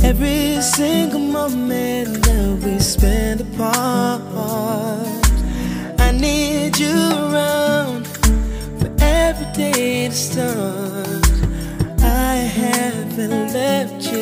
every single moment that we spend apart. I need you around for every day to start. I haven't left you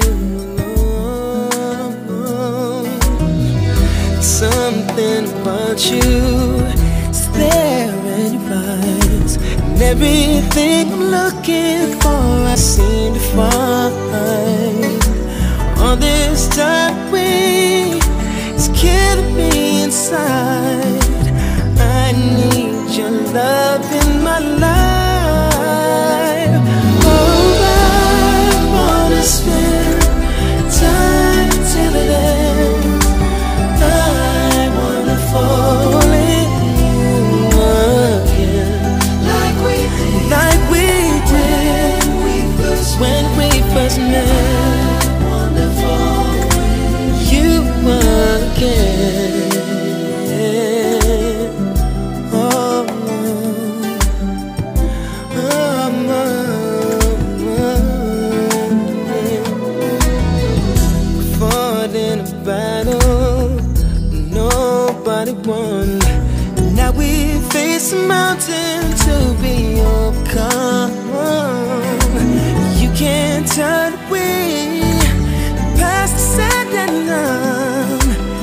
alone. Something about you is there in your eyes, and everything I'm looking for I seem to find. All this time it's killing me inside. I need your love in my life. Oh, I wanna spend time till it ends. I wanna fall in you again, like we did when we first met. Again. Oh, fought in a battle nobody won. Now we face a mountain to be overcome. You can't turn away past the sad and numb.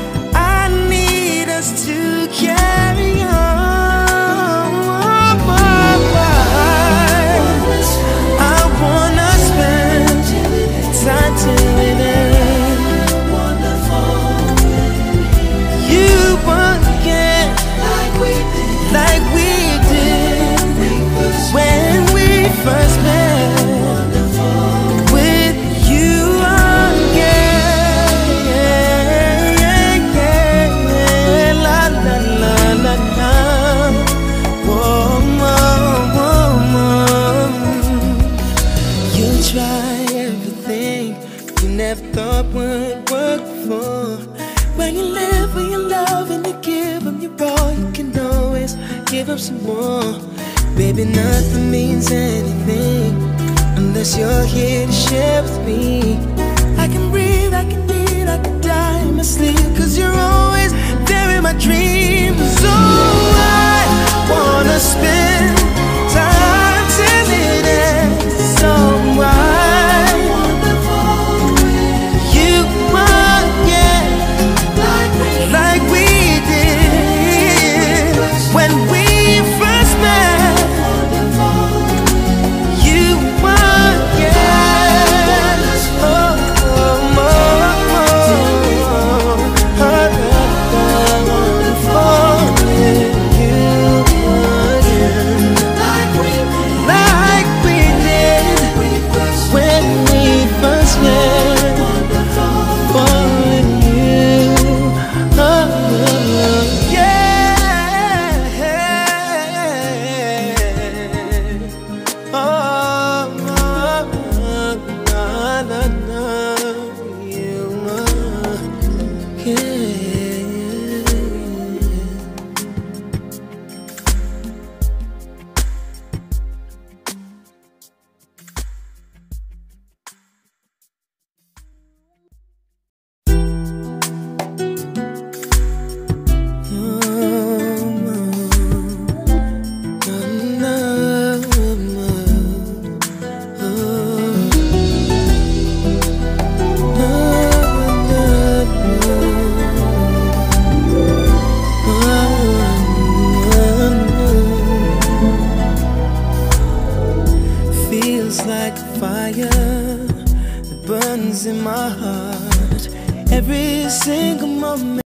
To carry on. I wanna spend time till it ends. You again, like we did when we first met. With you thought would work before. When you live, when you love, and you give them your all, you can always give up some more. Baby, nothing means anything unless you're here to share with me. I can breathe, I can eat, I can die in my sleep, 'cause you're always there in my dreams. So I wanna spend time till it ends. So like we did when we first met. You again. Oh, like we did when we first met. Fire that burns in my heart every single moment.